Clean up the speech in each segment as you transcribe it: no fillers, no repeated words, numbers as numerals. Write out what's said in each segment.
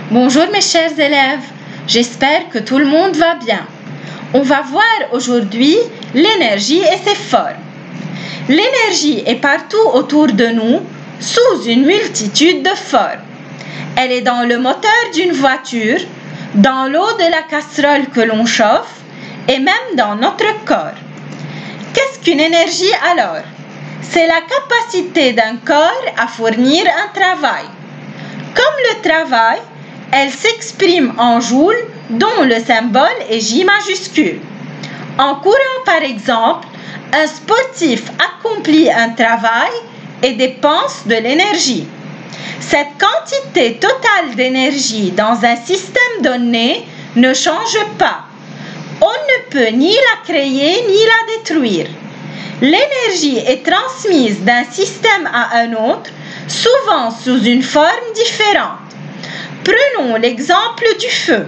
Bonjour mes chers élèves, j'espère que tout le monde va bien. On va voir aujourd'hui l'énergie et ses formes. L'énergie est partout autour de nous, sous une multitude de formes. Elle est dans le moteur d'une voiture, dans l'eau de la casserole que l'on chauffe et même dans notre corps. Qu'est-ce qu'une énergie alors? C'est la capacité d'un corps à fournir un travail. Comme le travail, elle s'exprime en joules dont le symbole est J majuscule. En courant par exemple, un sportif accomplit un travail et dépense de l'énergie. Cette quantité totale d'énergie dans un système donné ne change pas. On ne peut ni la créer ni la détruire. L'énergie est transmise d'un système à un autre, souvent sous une forme différente. Prenons l'exemple du feu.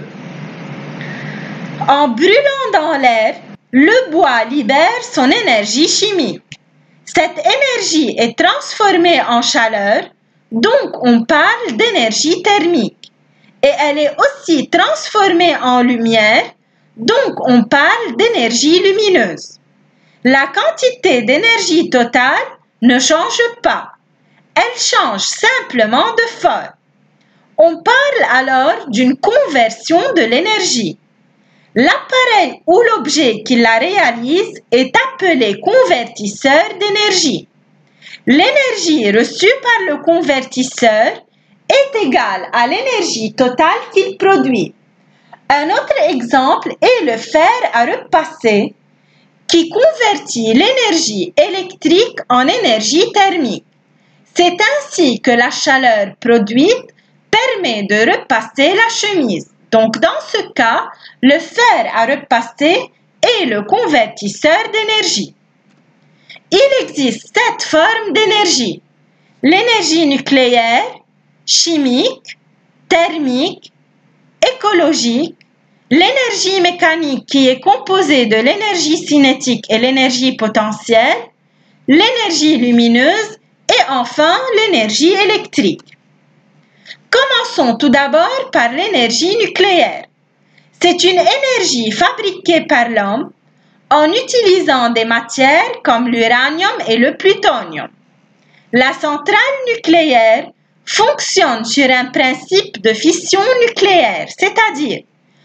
En brûlant dans l'air, le bois libère son énergie chimique. Cette énergie est transformée en chaleur, donc on parle d'énergie thermique. Et elle est aussi transformée en lumière, donc on parle d'énergie lumineuse. La quantité d'énergie totale ne change pas. Elle change simplement de forme. On parle alors d'une conversion de l'énergie. L'appareil ou l'objet qui la réalise est appelé convertisseur d'énergie. L'énergie reçue par le convertisseur est égale à l'énergie totale qu'il produit. Un autre exemple est le fer à repasser qui convertit l'énergie électrique en énergie thermique. C'est ainsi que la chaleur produite permet de repasser la chemise. Donc, dans ce cas, le fer à repasser est le convertisseur d'énergie. Il existe 7 formes d'énergie. L'énergie nucléaire, chimique, thermique, écologique, l'énergie mécanique qui est composée de l'énergie cinétique et l'énergie potentielle, l'énergie lumineuse et enfin l'énergie électrique. Commençons tout d'abord par l'énergie nucléaire. C'est une énergie fabriquée par l'homme en utilisant des matières comme l'uranium et le plutonium. La centrale nucléaire fonctionne sur un principe de fission nucléaire, c'est-à-dire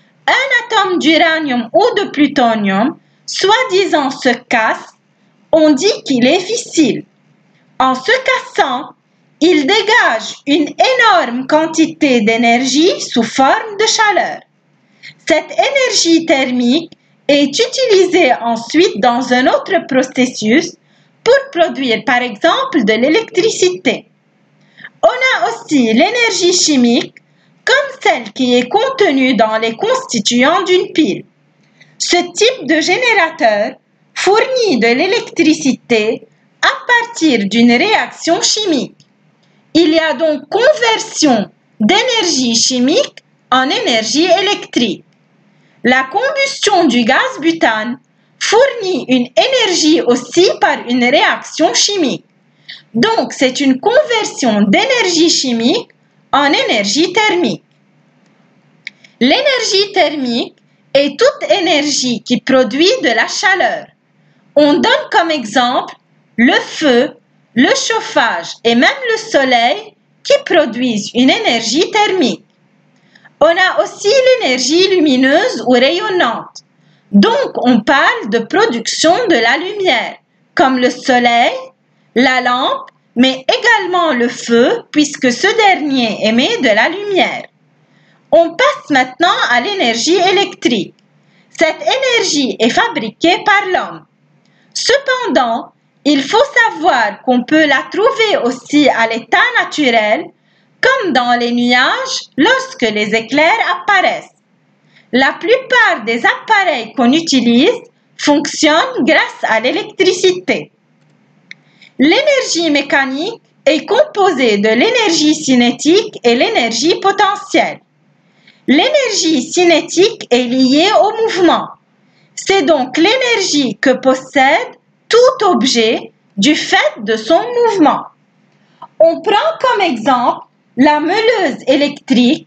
un atome d'uranium ou de plutonium, soi-disant se casse, on dit qu'il est fissile. En se cassant, il dégage une énorme quantité d'énergie sous forme de chaleur. Cette énergie thermique est utilisée ensuite dans un autre processus pour produire par exemple de l'électricité. On a aussi l'énergie chimique comme celle qui est contenue dans les constituants d'une pile. Ce type de générateur fournit de l'électricité à partir d'une réaction chimique. Il y a donc conversion d'énergie chimique en énergie électrique. La combustion du gaz butane fournit une énergie aussi par une réaction chimique. Donc, c'est une conversion d'énergie chimique en énergie thermique. L'énergie thermique est toute énergie qui produit de la chaleur. On donne comme exemple le feu, le chauffage et même le soleil qui produisent une énergie thermique. On a aussi l'énergie lumineuse ou rayonnante. Donc, on parle de production de la lumière, comme le soleil, la lampe, mais également le feu, puisque ce dernier émet de la lumière. On passe maintenant à l'énergie électrique. Cette énergie est fabriquée par l'homme. Cependant, il faut savoir qu'on peut la trouver aussi à l'état naturel, comme dans les nuages lorsque les éclairs apparaissent. La plupart des appareils qu'on utilise fonctionnent grâce à l'électricité. L'énergie mécanique est composée de l'énergie cinétique et l'énergie potentielle. L'énergie cinétique est liée au mouvement. C'est donc l'énergie que possède tout objet du fait de son mouvement. On prend comme exemple la meuleuse électrique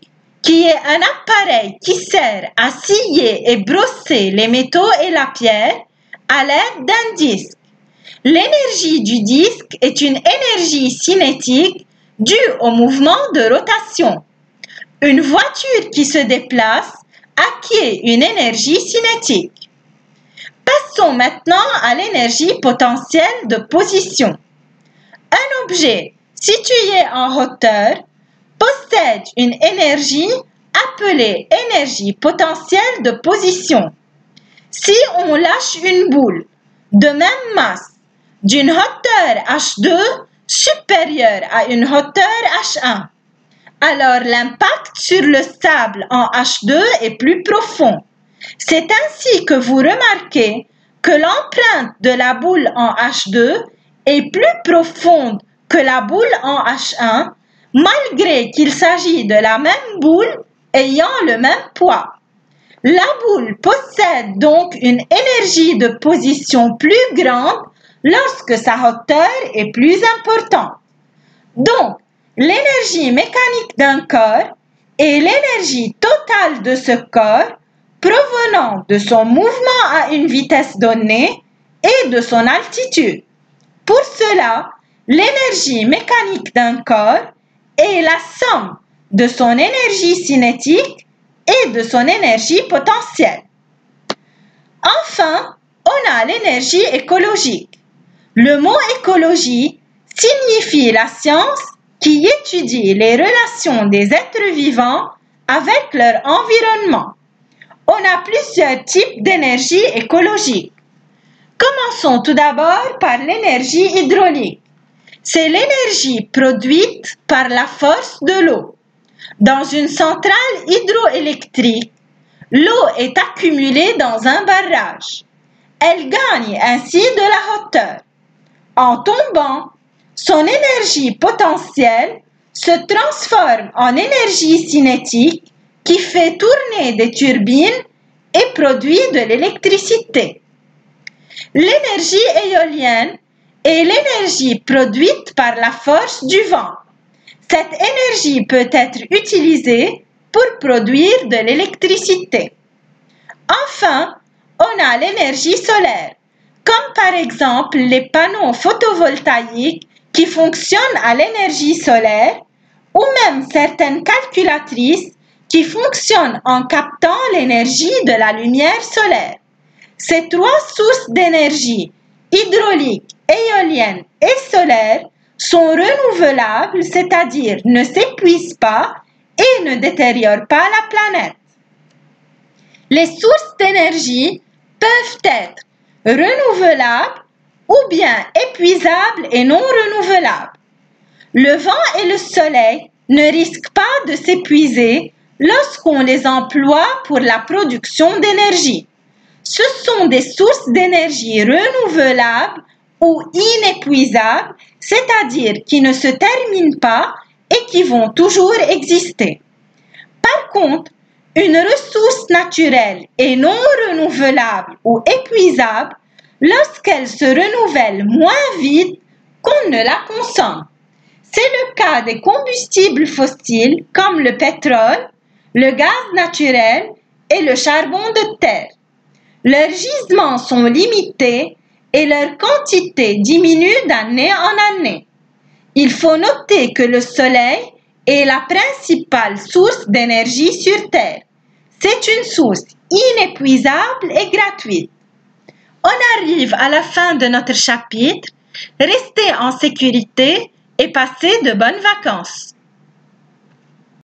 qui est un appareil qui sert à scier et brosser les métaux et la pierre à l'aide d'un disque. L'énergie du disque est une énergie cinétique due au mouvement de rotation. Une voiture qui se déplace acquiert une énergie cinétique. Passons maintenant à l'énergie potentielle de position. Un objet situé en hauteur possède une énergie appelée énergie potentielle de position. Si on lâche une boule de même masse d'une hauteur h2 supérieure à une hauteur h1, alors l'impact sur le sable en h2 est plus profond. C'est ainsi que vous remarquez que l'empreinte de la boule en h2 est plus profonde que la boule en h1, malgré qu'il s'agit de la même boule ayant le même poids. La boule possède donc une énergie de position plus grande lorsque sa hauteur est plus importante. Donc, l'énergie mécanique d'un corps est l'énergie totale de ce corps provenant de son mouvement à une vitesse donnée et de son altitude. Pour cela, l'énergie mécanique d'un corps est la somme de son énergie cinétique et de son énergie potentielle. Enfin, on a l'énergie écologique. Le mot écologie signifie la science qui étudie les relations des êtres vivants avec leur environnement. On a plusieurs types d'énergie écologique. Commençons tout d'abord par l'énergie hydraulique. C'est l'énergie produite par la force de l'eau. Dans une centrale hydroélectrique, l'eau est accumulée dans un barrage. Elle gagne ainsi de la hauteur. En tombant, son énergie potentielle se transforme en énergie cinétique qui fait tourner des turbines et produit de l'électricité. L'énergie éolienne est l'énergie produite par la force du vent. Cette énergie peut être utilisée pour produire de l'électricité. Enfin, on a l'énergie solaire, comme par exemple les panneaux photovoltaïques qui fonctionnent à l'énergie solaire ou même certaines calculatrices qui fonctionnent en captant l'énergie de la lumière solaire. Ces trois sources d'énergie, hydraulique, éolienne et solaire, sont renouvelables, c'est-à-dire ne s'épuisent pas et ne détériorent pas la planète. Les sources d'énergie peuvent être renouvelables ou bien épuisables et non renouvelables. Le vent et le soleil ne risquent pas de s'épuiser lorsqu'on les emploie pour la production d'énergie. Ce sont des sources d'énergie renouvelables ou inépuisables, c'est-à-dire qui ne se terminent pas et qui vont toujours exister. Par contre, une ressource naturelle est non renouvelable ou épuisable lorsqu'elle se renouvelle moins vite qu'on ne la consomme. C'est le cas des combustibles fossiles comme le pétrole, le gaz naturel et le charbon de terre. Leurs gisements sont limités et leur quantité diminue d'année en année. Il faut noter que le soleil est la principale source d'énergie sur Terre. C'est une source inépuisable et gratuite. On arrive à la fin de notre chapitre. Restez en sécurité et passez de bonnes vacances.